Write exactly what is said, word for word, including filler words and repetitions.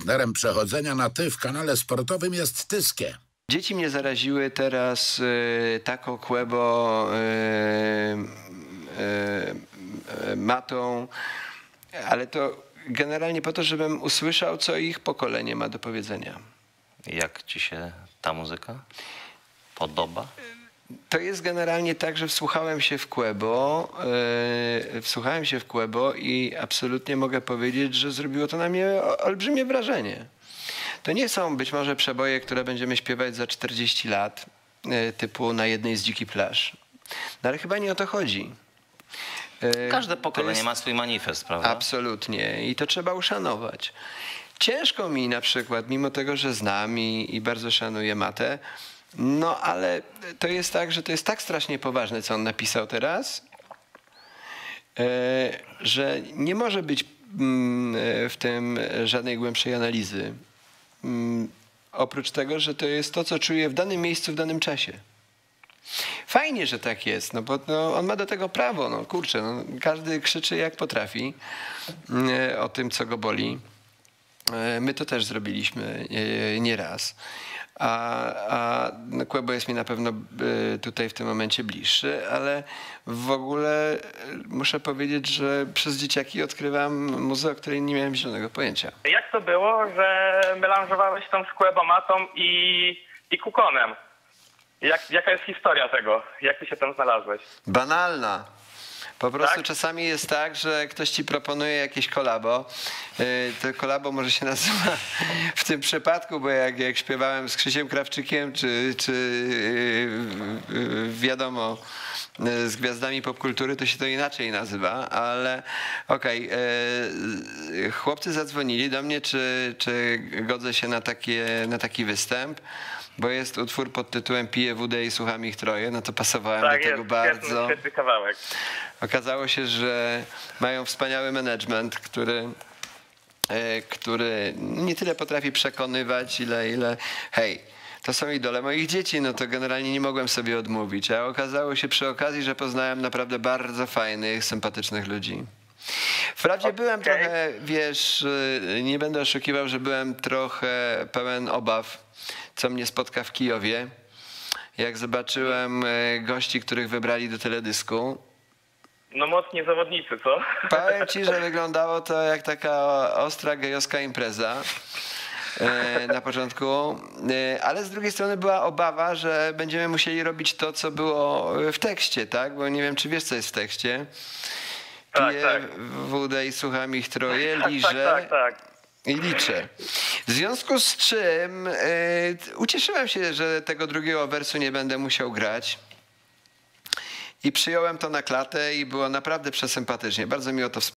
Partnerem przechodzenia na ty w kanale sportowym jest Tyskie. Dzieci mnie zaraziły teraz y, Taco Quebo, y, y, y, Matą, ale to generalnie po to, żebym usłyszał, co ich pokolenie ma do powiedzenia. Jak ci się ta muzyka podoba? To jest generalnie tak, że wsłuchałem się w Quebo, yy, wsłuchałem się w Quebo i absolutnie mogę powiedzieć, że zrobiło to na mnie olbrzymie wrażenie. To nie są być może przeboje, które będziemy śpiewać za czterdzieści lat, yy, typu Na jednej z dzikich plaż. No ale chyba nie o to chodzi. Yy, Każde pokolenie jest... ma swój manifest, prawda? Absolutnie i to trzeba uszanować. Ciężko mi na przykład, mimo tego, że znam i, i bardzo szanuję Matę, no ale to jest tak, że to jest tak strasznie poważne, co on napisał teraz, że nie może być w tym żadnej głębszej analizy. Oprócz tego, że to jest to, co czuję w danym miejscu, w danym czasie. Fajnie, że tak jest, no bo no, on ma do tego prawo, no kurczę, no, każdy krzyczy jak potrafi o tym, co go boli. My to też zrobiliśmy nieraz. A, a Quebo jest mi na pewno tutaj w tym momencie bliższy, ale w ogóle muszę powiedzieć, że przez dzieciaki odkrywam muzę, o której nie miałem zielonego pojęcia. Jak to było, że melanżowałeś tą z Quebo Matą i, i Kukonem? Jak, jaka jest historia tego? Jak ty się tam znalazłeś? Banalna. Po prostu Tak? czasami jest tak, że ktoś ci proponuje jakieś kolabo. To kolabo może się nazywa w tym przypadku, bo jak, jak śpiewałem z Krzysiem Krawczykiem, czy, czy wiadomo, z gwiazdami popkultury, to się to inaczej nazywa, ale okej, okay, chłopcy zadzwonili do mnie, czy, czy godzę się na, takie, na taki występ, bo jest utwór pod tytułem Piję wódę i słucham ich troje, no to pasowałem tak, do tego jest, bardzo. Świetny kawałek. Okazało się, że mają wspaniały management, który, który nie tyle potrafi przekonywać, ile, ile hej, to są idole moich dzieci, no to generalnie nie mogłem sobie odmówić. A okazało się przy okazji, że poznałem naprawdę bardzo fajnych, sympatycznych ludzi. Wprawdzie okay. byłem trochę, wiesz, nie będę oszukiwał, że byłem trochę pełen obaw, co mnie spotka w Kijowie, jak zobaczyłem gości, których wybrali do teledysku. No mocni zawodnicy, co? Powiem ci, że wyglądało to jak taka ostra gejowska impreza na początku, ale z drugiej strony była obawa, że będziemy musieli robić to, co było w tekście, tak? Bo nie wiem, czy wiesz, co jest w tekście. Piję tak, tak. wódę i słucham ich troje, tak, liżę tak, tak, tak. i liczę. W związku z czym y, ucieszyłem się, że tego drugiego wersu nie będę musiał grać. I przyjąłem to na klatę i było naprawdę przesympatycznie. Bardzo miło to